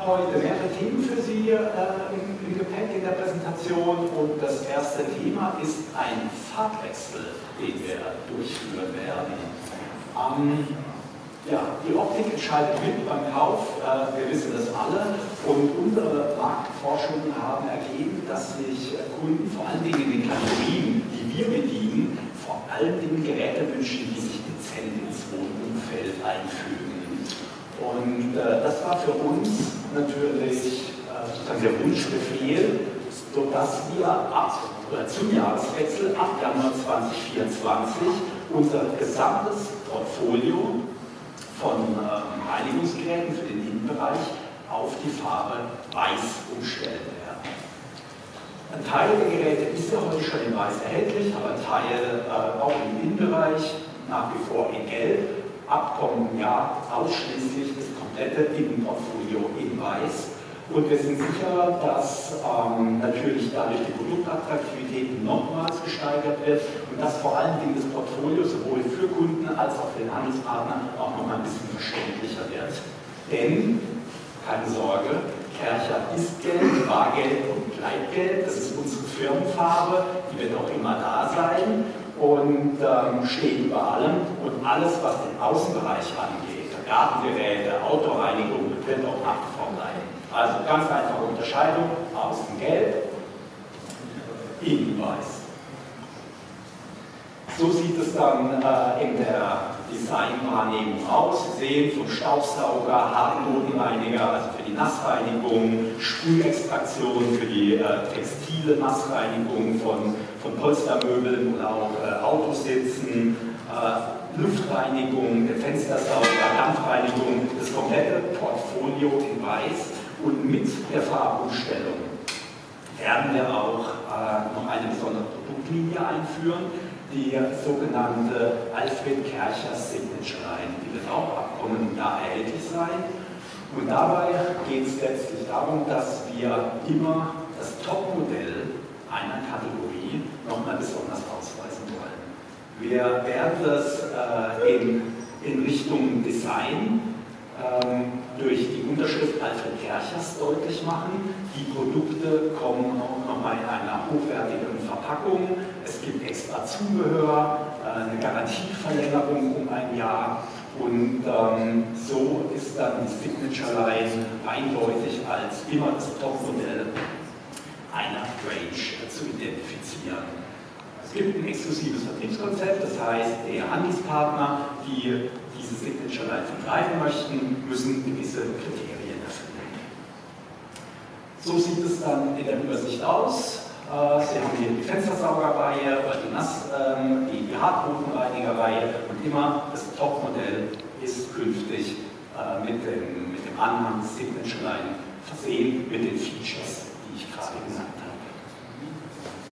habe heute mehrere Themen für Sie im Gepäck in der Präsentation und das erste Thema ist ein Farbwechsel, den wir durchführen werden. Ja, die Optik entscheidet mit beim Kauf, wir wissen das alle, und unsere Marktforschungen haben ergeben, dass sich Kunden vor allen Dingen in den Kategorien, die wir bedienen, vor allen Dingen Geräte wünschen, die sich dezent ins Wohnumfeld einfügen. Und das war für uns natürlich sozusagen der Wunschbefehl, sodass wir zum Jahreswechsel ab Januar 2024 unser gesamtes Portfolio von Reinigungsgeräten für den Innenbereich auf die Farbe Weiß umstellen werden. Ein Teil der Geräte ist ja heute schon in Weiß erhältlich, aber ein Teil auch im Innenbereich nach wie vor in Gelb. Ab kommendem Jahr ausschließlich das komplette Innenportfolio in Weiß. Und wir sind sicher, dass natürlich dadurch die Produktattraktivität nochmals gesteigert wird und dass vor allen Dingen das Portfolio sowohl für Kunden als auch für den Handelspartner auch noch mal ein bisschen verständlicher wird. Denn, keine Sorge, Kärcher ist gelb, war gelb und bleibt gelb. Das ist unsere Firmenfarbe, die wird auch immer da sein und steht über allem. Und alles, was den Außenbereich angeht, Gartengeräte, Autoreinigung, wird auch nach wie vor bleiben. Also ganz einfache Unterscheidung, außen gelb, innen weiß. So sieht es dann in der Designwahrnehmung aus. Sie sehen vom Staubsauger, Hartbodenreiniger, also für die Nassreinigung, Sprühextraktion für die textile Nassreinigung von Polstermöbeln oder auch Autositzen, Luftreinigung, der Fenstersauger, Dampfreinigung, das komplette Portfolio in Weiß. Und mit der Farbumstellung werden wir auch noch eine besondere Produktlinie einführen, die sogenannte Alfred Kärcher Signature Line. Die wird auch ab kommendem Jahr erhältlich sein. Und dabei geht es letztlich darum, dass wir immer das Topmodell einer Kategorie nochmal besonders ausweisen wollen. Wir werden das in Richtung Design durch die Unterschrift Alfred Kärchers deutlich machen. Die Produkte kommen auch nochmal in einer hochwertigen Verpackung. Es gibt extra Zubehör, eine Garantieverlängerung um ein Jahr und so ist dann die Signature Line eindeutig als immer das Topmodell einer Range zu identifizieren. Es gibt ein exklusives Vertriebskonzept, das heißt, der Handelspartner, die diese Signature Line vertreiben möchten, müssen gewisse Kriterien erfüllen. So sieht es dann in der Übersicht aus. Sie haben hier die Fenstersaugerreihe, die Hartbodenreinigerreihe und immer das Topmodell ist künftig mit dem Anhang Signature Line versehen mit den Features, die ich gerade genannt habe.